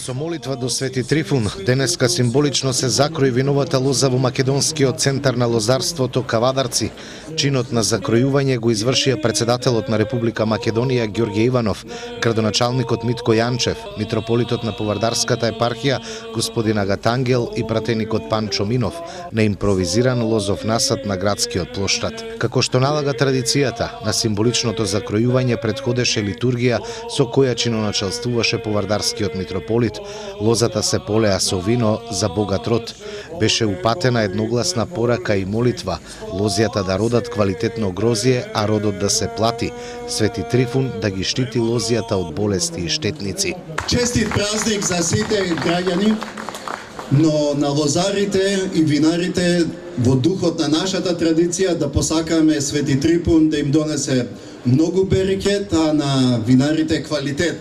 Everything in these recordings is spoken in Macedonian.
Со молитва до Свети Трифун, денеска символично се закрои виновата лоза во македонскиот центар на лозарството Кавадарци. Чинот на закројување го извршија председателот на Република Македонија Ѓорѓе Иванов, градоначалникот Митко Јанчев, митрополитот на Повардарската епархија господин Агат Ангел и пратеникот Панчо Минов на импровизиран лозов насад на градскиот плоштад. Како што налага традицијата, на символичното закројување претходеше литургија со која чиноначалствуваше Повардарскиот митрополит. Лозата се полеа со вино за богат род. Беше упатена едногласна порака и молитва лозјата да родат квалитетно грозје, а родот да се плати. Свети Трифун да ги штити лозјата од болести и штетници. Честит празник за сите граѓани, но на лозарите и винарите во духот на нашата традиција да посакаме Свети Трифун да им донесе многу берекет, а на винарите квалитет.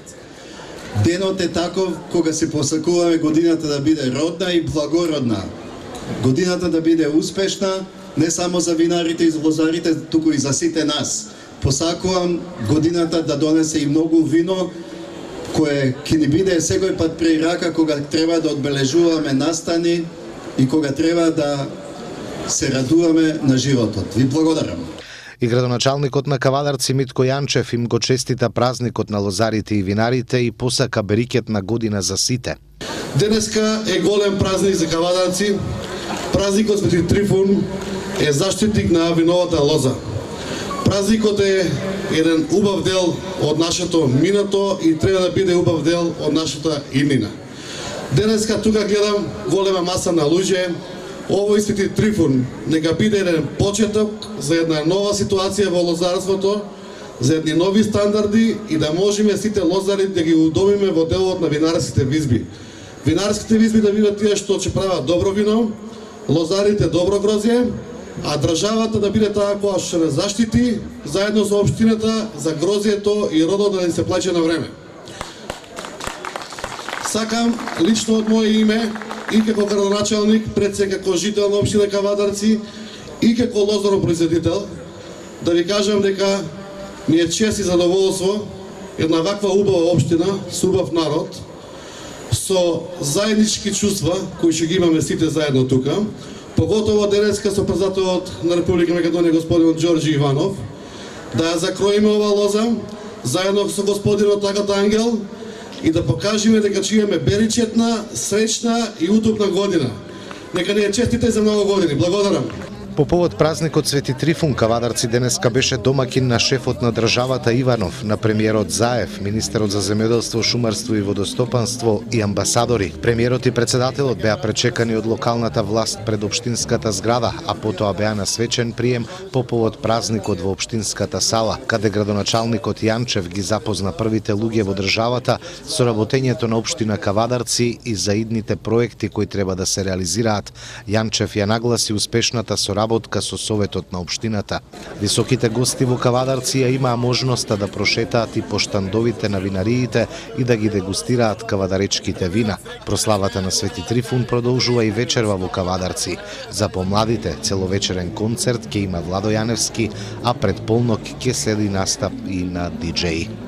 Денот е таков кога се посакуваме годината да биде родна и благородна. Годината да биде успешна не само за винарите и за лозарите, туку и за сите нас. Посакувам годината да донесе и многу вино кое ќе ни биде секој пат при рака кога треба да одбележуваме настани и кога треба да се радуваме на животот. Ви благодарам. И градоначалникот на Кавадарци Митко Јанчев им го честита празникот на лозарите и винарите и посака берикетна година за сите. Денеска е голем празник за Кавадарци. Празникот Свети Трифун е заштитник на виновата лоза. Празникот е еден убав дел од нашето минато и треба да биде убав дел од нашата иднина. Денеска тука гледам голема маса на луѓе. Овој Свети Трифун нека биде еден почеток за една нова ситуација во лозарството, за едни нови стандарди и да можеме сите лозари да ги удобиме во делот на винарските визби. Винарските визби да бидат тие што ќе прават добро вино, лозарите добро грозје, а државата да биде таа која што не заштити заедно со општината за грозјето и родот да ни се плаќа на време. Сакам лично од моје име и како градоначалник, пред се како жител на општина Кавадарци и како лозаропроизводител, да ви кажам дека ми е чест и задоволство една ваква убава општина со убав народ, со заеднички чувства кои ќе ги имаме сите заедно тука, поготово денеска со председателот на Република Македонија господин Ѓорѓе Иванов, да ја закроиме ова лоза заедно со господинот Агат Ангел и да покажеме дека ќе имаме беричетна, среќна и удобна година. Нека ни е честите за многу години. Благодарам. По повод празникот Свети Трифун, Кавадарци денеска беше домакин на шефот на државата Иванов, на премиерот Заев, министерот за земјоделство, шумарство и водостопанство и амбасадори. Премиерот и председателот беа пречекани од локалната власт пред општинската зграда, а потоа беа на свечен прием по повод празникот во општинската сала, каде градоначалникот Јанчев ги запозна првите луѓе во државата со работењето на општина Кавадарци и за идните проекти кои треба да се реализираат. Јанчев ја нагласи успешната соработка со советот на општината. Високите гости во Кавадарци ја имаа можноста да прошетаат и по штандовите на винариите и да ги дегустираат кавадаречките вина. Прославата на Свети Трифун продолжува и вечерва во Кавадарци. За помладите целовечерен концерт ќе има Владо Јаневски, а пред полнок ќе следи настап и на диџеи.